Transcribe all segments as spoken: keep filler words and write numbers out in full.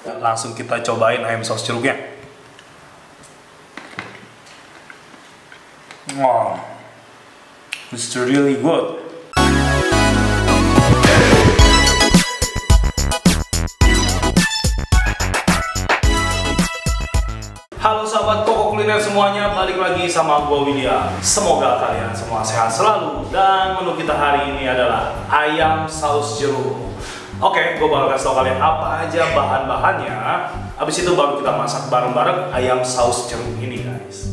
Langsung kita cobain ayam saus jeruknya. Wow, it's really good. Halo sahabat Koko Kuliner semuanya, balik lagi sama gua Widya. Semoga kalian semua sehat selalu. Dan menu kita hari ini adalah ayam saus jeruk. Oke, gua bakal kasih tau kalian apa aja bahan-bahannya. Abis itu baru kita masak bareng-bareng ayam saus jeruk ini, guys.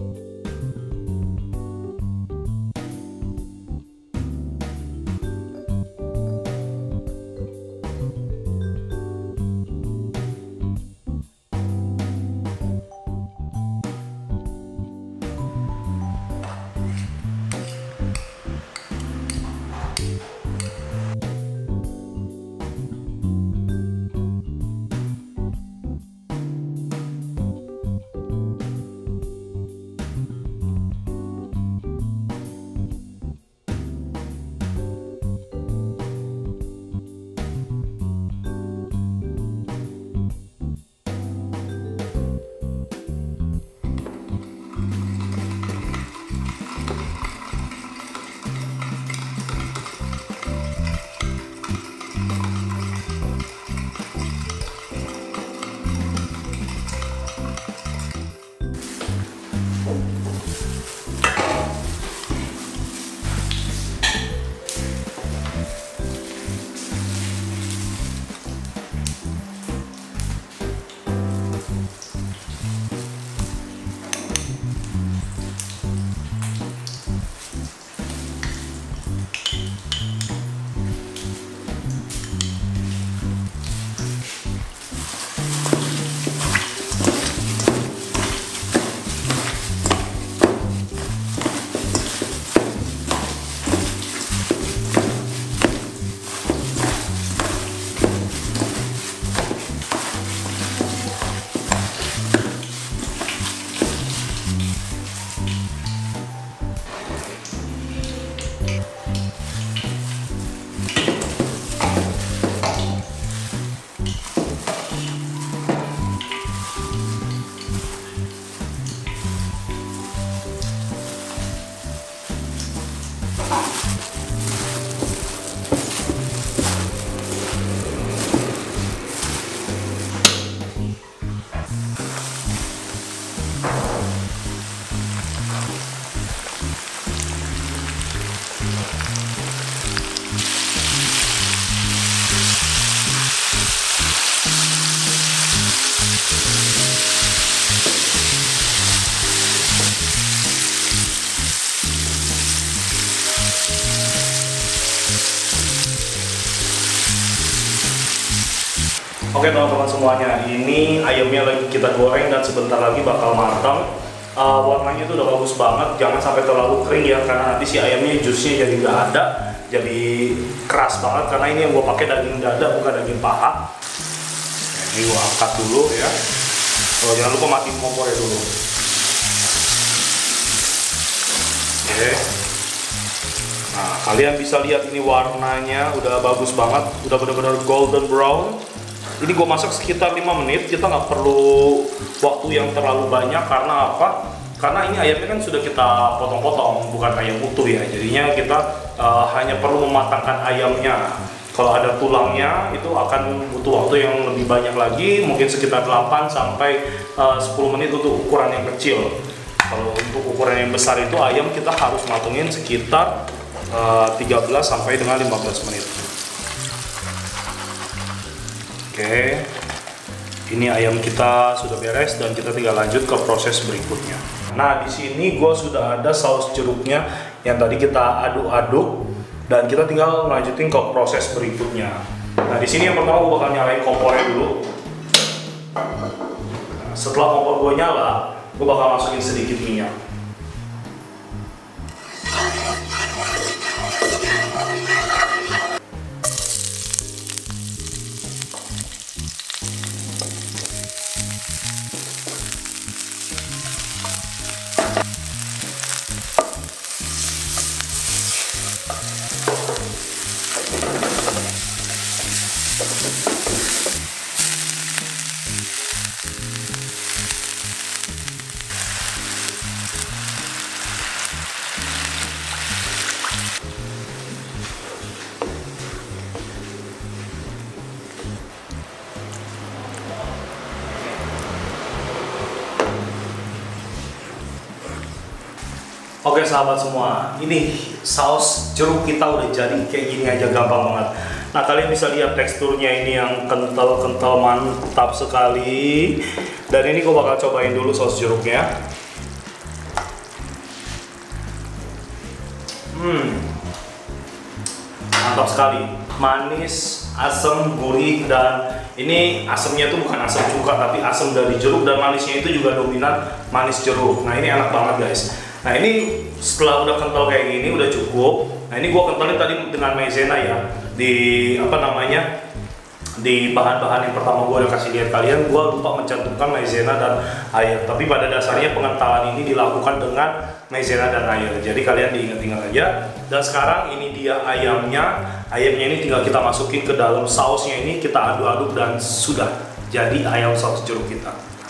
Oke teman-teman semuanya, ini ayamnya lagi kita goreng dan sebentar lagi bakal matang. Uh, warnanya itu udah bagus banget, jangan sampai terlalu kering ya, karena nanti si ayamnya jusnya jadi nggak ada, jadi keras banget. Karena ini yang gue pakai daging dada bukan daging paha. Ini gue angkat dulu ya. Oh, jangan lupa matiin kompornya dulu. Oke. Nah, kalian bisa lihat ini warnanya udah bagus banget, udah benar-benar golden brown. Ini gue masak sekitar lima menit, kita nggak perlu waktu yang terlalu banyak. Karena apa? Karena ini ayamnya kan sudah kita potong-potong, bukan ayam utuh ya. Jadinya kita uh, hanya perlu mematangkan ayamnya. Kalau ada tulangnya itu akan butuh waktu yang lebih banyak lagi, mungkin sekitar delapan sampai sepuluh menit untuk ukuran yang kecil. Kalau untuk ukuran yang besar itu ayam kita harus matungin sekitar uh, tiga belas sampai dengan lima belas menit. Oke, ini ayam kita sudah beres dan kita tinggal lanjut ke proses berikutnya. Nah, di sini gue sudah ada saus jeruknya yang tadi kita aduk-aduk dan kita tinggal lanjutin ke proses berikutnya. Nah, di sini yang pertama gue bakal nyalain kompornya dulu. Nah, setelah kompor gue nyala, gue bakal masukin sedikit minyak. Oke sahabat semua, ini saus jeruk kita udah jadi kayak gini aja, gampang banget. Nah kalian bisa lihat teksturnya ini yang kental-kental, mantap sekali. Dan ini gue bakal cobain dulu saus jeruknya. Hmm, mantap sekali, manis, asam, gurih, dan ini asamnya tuh bukan asam cuka tapi asam dari jeruk, dan manisnya itu juga dominan manis jeruk. Nah ini enak banget guys. Nah ini setelah udah kental kayak gini udah cukup. Nah ini gua kentalin tadi dengan maizena ya, di apa namanya, di bahan-bahan yang pertama gua udah kasih lihat kalian. Gua lupa mencantumkan maizena dan air, tapi pada dasarnya pengentalan ini dilakukan dengan maizena dan air, jadi kalian diingat-ingat aja. Dan sekarang ini dia ayamnya. Ayamnya ini tinggal kita masukin ke dalam sausnya ini, kita aduk-aduk dan sudah jadi ayam saus jeruk kita.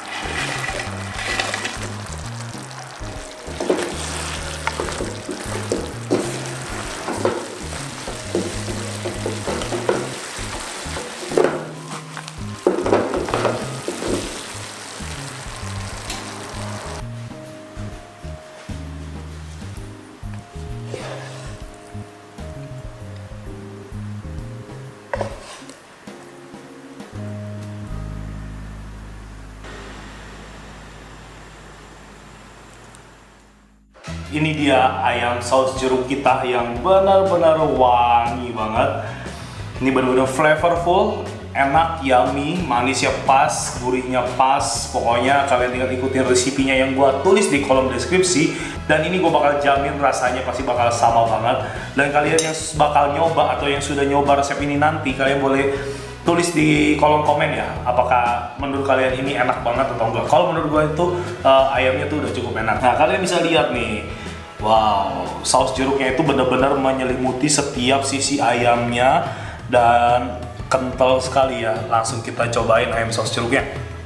Ini dia ayam saus jeruk kita yang benar-benar wangi banget. Ini benar-benar flavorful, enak, yummy, manisnya pas, gurihnya pas. Pokoknya kalian tinggal ikutin resepnya yang gua tulis di kolom deskripsi. Dan ini gua bakal jamin rasanya pasti bakal sama banget. Dan kalian yang bakal nyoba atau yang sudah nyoba resep ini nanti, kalian boleh tulis di kolom komen ya, apakah menurut kalian ini enak banget atau enggak. Kalau menurut gue itu uh, ayamnya tuh udah cukup enak. Nah kalian bisa lihat nih, wow, saus jeruknya itu benar-benar menyelimuti setiap sisi ayamnya dan kental sekali ya. Langsung kita cobain ayam saus jeruknya.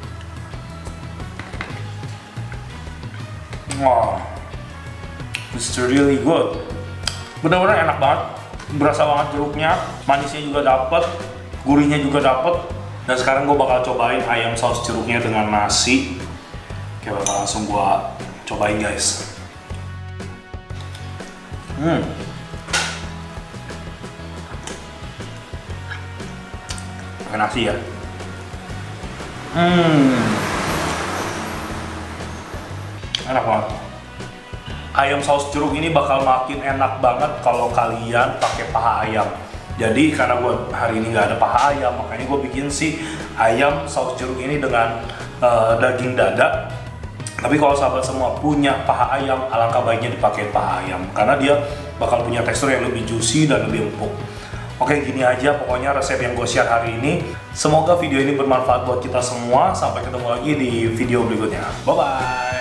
Wow, it's really good. Benar-benar enak banget, berasa banget jeruknya, manisnya juga dapet, gurihnya juga dapet. Dan sekarang gue bakal cobain ayam saus jeruknya dengan nasi. Oke, bakal langsung gue cobain guys. Hmm. Pakai nasi ya. Hmm. Enak banget. Ayam saus jeruk ini bakal makin enak banget kalau kalian pakai paha ayam. Jadi karena gue hari ini nggak ada paha ayam, makanya gue bikin si ayam saus jeruk ini dengan uh, daging dada. Tapi kalau sahabat semua punya paha ayam, alangkah baiknya dipakai paha ayam karena dia bakal punya tekstur yang lebih juicy dan lebih empuk. Oke, gini aja pokoknya resep yang gue share hari ini. Semoga video ini bermanfaat buat kita semua. Sampai ketemu lagi di video berikutnya. Bye bye.